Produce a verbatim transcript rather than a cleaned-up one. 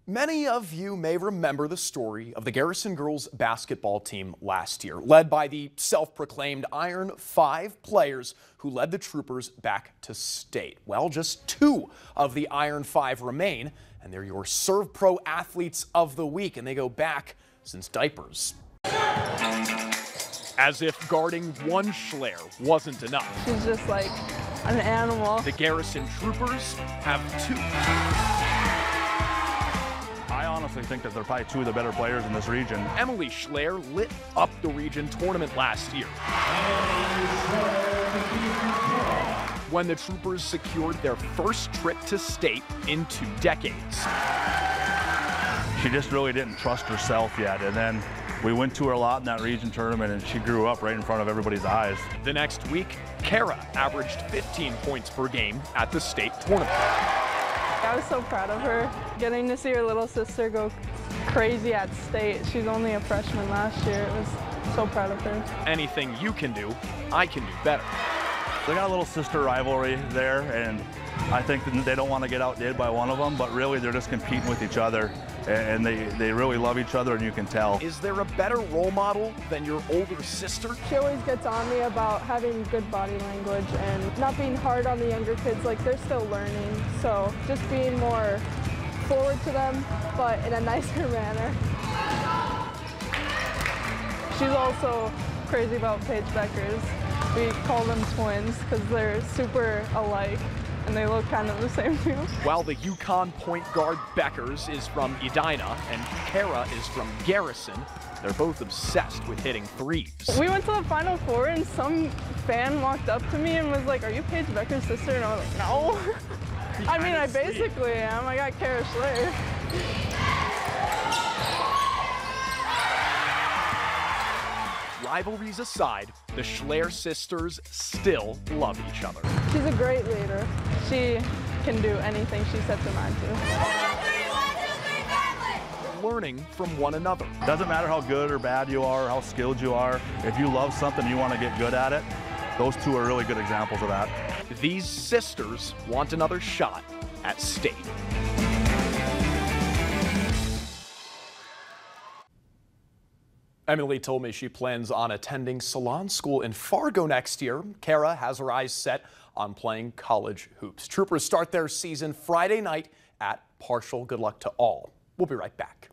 Many of you may remember the story of the Garrison girls basketball team last year, led by the self-proclaimed Iron Five players who led the Troopers back to state. Well, just two of the Iron Five remain, and they're your Serve Pro Athletes of the Week, and they go back since diapers. As if guarding one Schleyer wasn't enough. She's just like an animal. The Garrison Troopers have two. I honestly think that they're probably two of the better players in this region. Emily Schleyer lit up the region tournament last year, when the Troopers secured their first trip to state in two decades. She just really didn't trust herself yet, and then we went to her a lot in that region tournament, and she grew up right in front of everybody's eyes. The next week, Kara averaged fifteen points per game at the state tournament. I was so proud of her. Getting to see her little sister go crazy at state. She's only a freshman last year. It was so proud of her. Anything you can do, I can do better. They got a little sister rivalry there, and I think that they don't want to get outdid by one of them, but really they're just competing with each other, and they, they really love each other, and you can tell. Is there a better role model than your older sister? She always gets on me about having good body language and not being hard on the younger kids. Like, they're still learning, so just being more forward to them, but in a nicer manner. She's also crazy about Paige Beckers. We call them twins because they're super alike and they look kind of the same too. While the Yukon point guard Beckers is from Edina and Kara is from Garrison, they're both obsessed with hitting threes. We went to the Final Four and some fan walked up to me and was like, "Are you Paige Beckers' sister?" And I was like, "No." I mean, I basically am. I got Kara Schleyer. Rivalries aside, the Schleyer sisters still love each other. She's a great leader. She can do anything she sets her mind to. Learning from one another. Doesn't matter how good or bad you are, or how skilled you are. If you love something, you want to get good at it. Those two are really good examples of that. These sisters want another shot at state. Emily told me she plans on attending salon school in Fargo next year. Kara has her eyes set on playing college hoops. Troopers start their season Friday night at Partial. Good luck to all. We'll be right back.